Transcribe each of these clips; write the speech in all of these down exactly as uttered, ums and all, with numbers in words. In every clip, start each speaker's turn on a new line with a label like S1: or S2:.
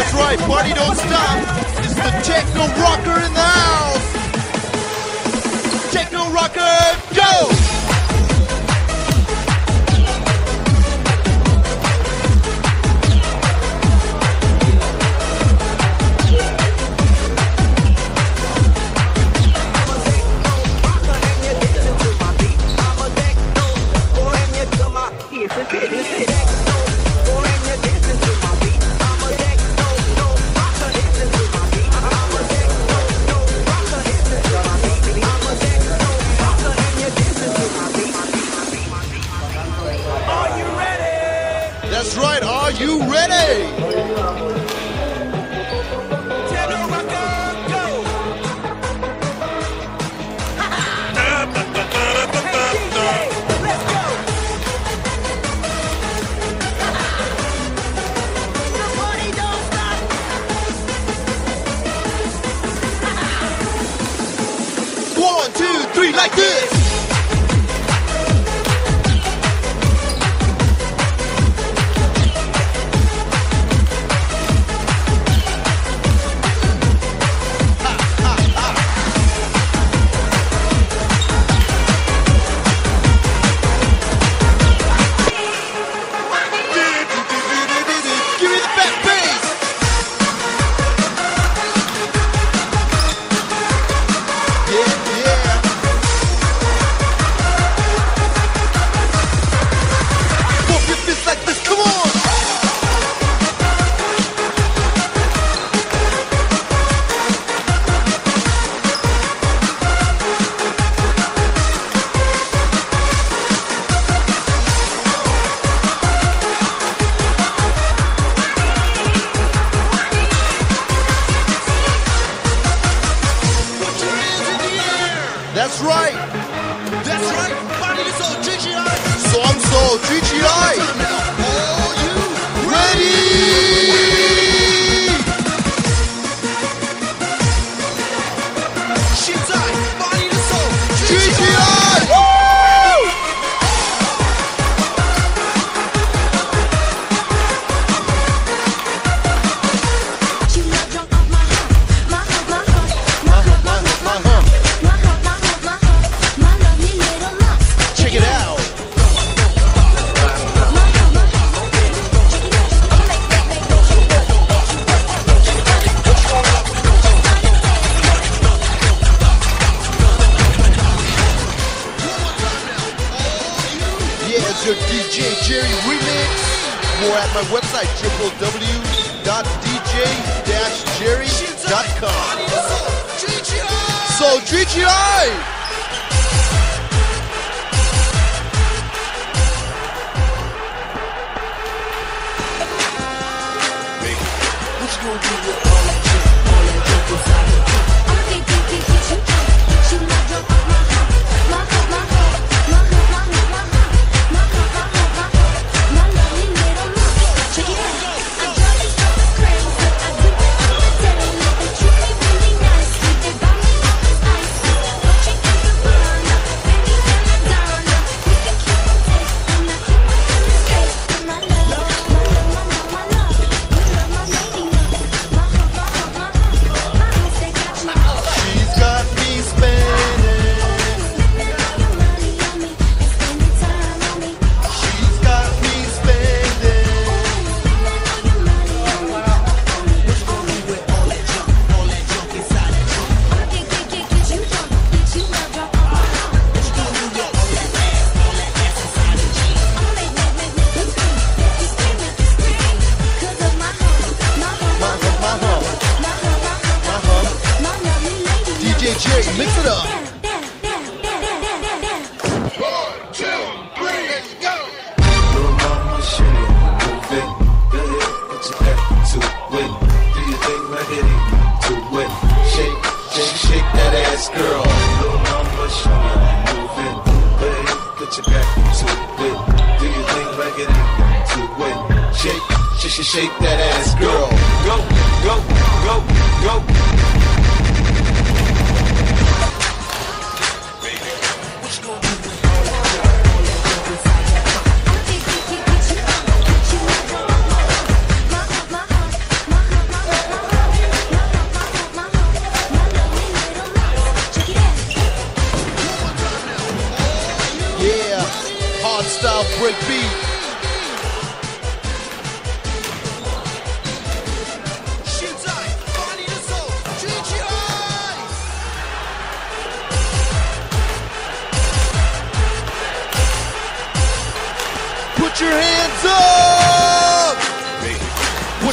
S1: That's right, party don't stop. It's the techno rocker in the house. Techno rocker, go! That's right, are you ready? Techno rocker, go! Let's go! The party don't stop! One, two, three, like this! That's right. That's right. Body is all G G I. So I'm so G G I. Are you ready? Shit's eye. Body is all G G I. It's your D J Jerry remix. More at my website, w w w dot d j dash jerry dot com. So G G I! What you gonna do with all that junk, all that junk inside of you? I'ma get, get, get, get you drunk. You not drunk off my heart, my heart, my heart, my heart, my heart, my heart. Jerry, mix it up. One, two, three, let's go. Little mama, shake it, move it. Go ahead, put your back to it. Do your thing like it ain't to it. Shake, shake, shake that ass, girl. Little mama, shake it, move it. Go ahead, put your back to it. Do your thing like it ain't to it. Shake, shake, shake that ass, girl. Go, go, go, go.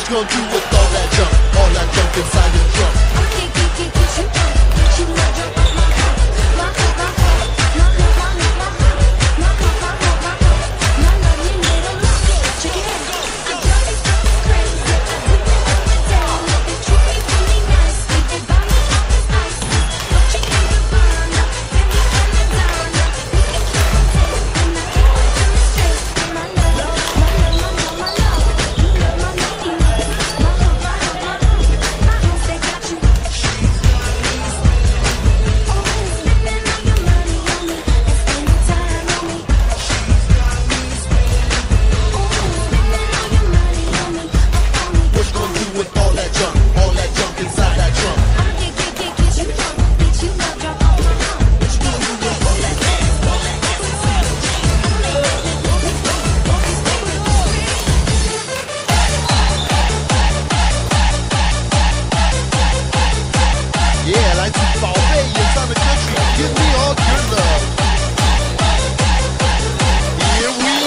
S2: gonna do with all that junk? All that junk inside the trunk.
S3: Get, get, get, get you drunk. Get you my drunk. My heart, my heart, my heart, my heart, my heart, my heart, my heart, my heart, my heart. My love, you need a lock it. Check it out. I drive it so crazy. I do it every day. They treat me really nicely. They buy me all this ice. But you ain't the burner. Give me some designer. We can keep it safe. And I keep it to the straight. My love, my love, my love, my love. You love my lady. My heart, my heart, my heart. My house, they got you.
S2: What you gonna do with all that junk? All that junk inside that trunk. Yeah， 来自宝贝演唱的歌曲《Give Me All Your Love》。Here we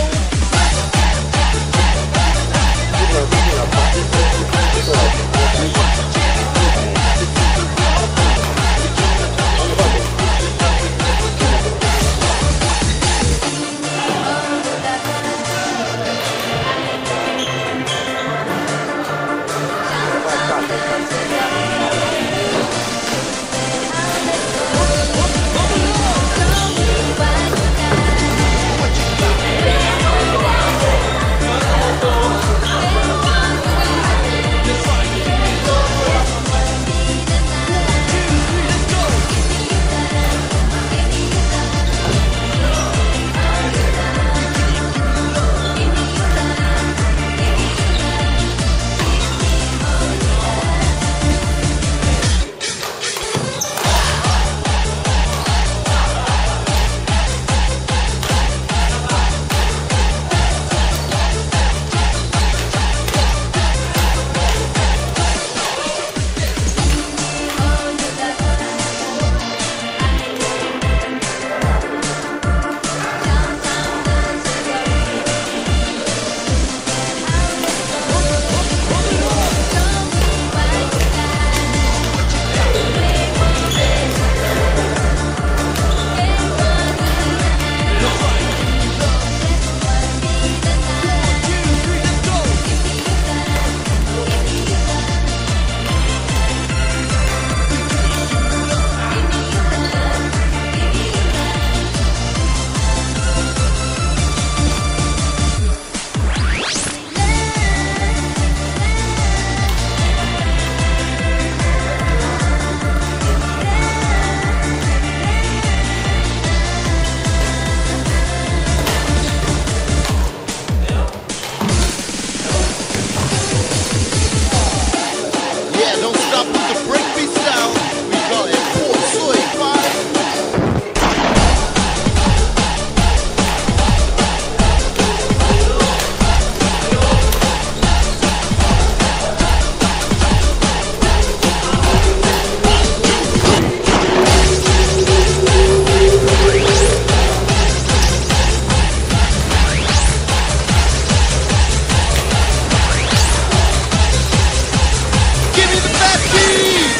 S2: go。Yeah, don't stop with the breakbeat style. We call it four soy five. Give me the back beat.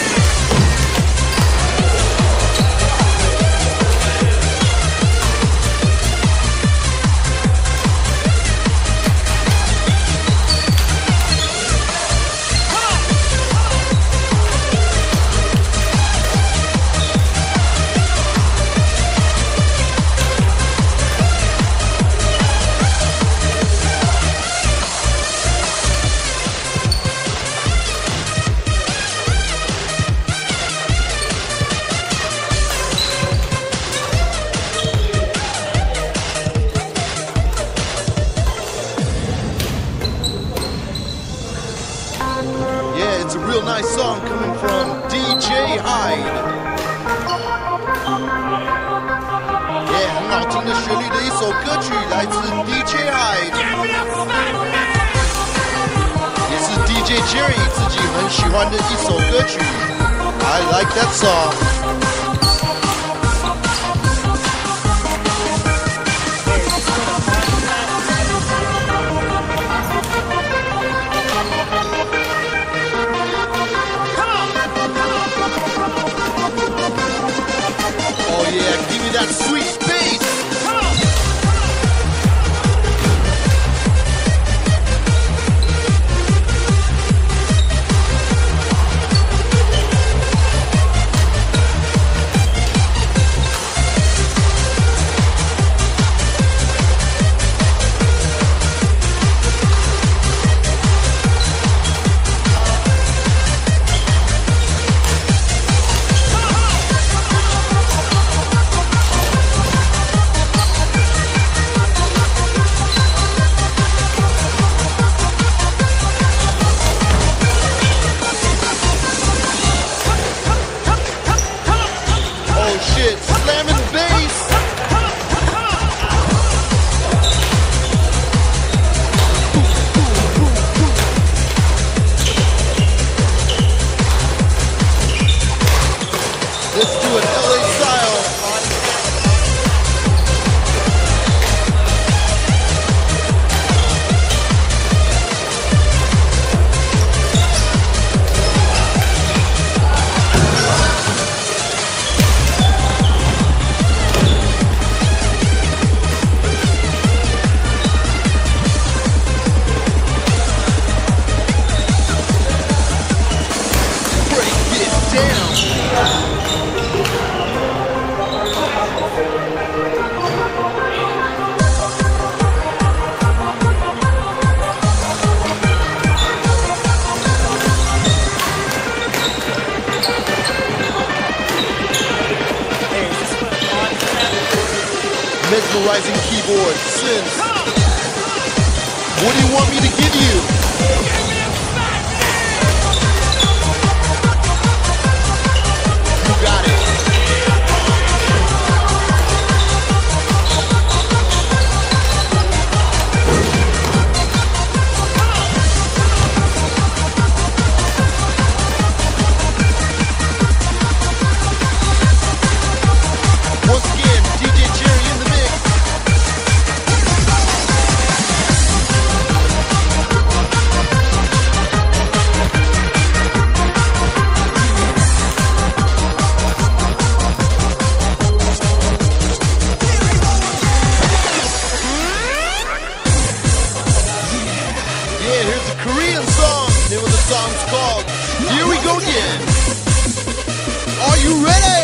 S2: Yeah, it's a real nice song coming from D J Hyde. Yeah， 很好听的旋律的一首歌曲，来自 D J Hyde， 也是 D J Jerry 自己很喜欢的一首歌曲。I like that song. that sweet bass. Mesmerizing keyboard, synth. What do you want me to give you? You got it. Once again, D J Jerry in the mix. Yeah, here's a Korean song. The name of the song's called Here We Go Again. Are you ready?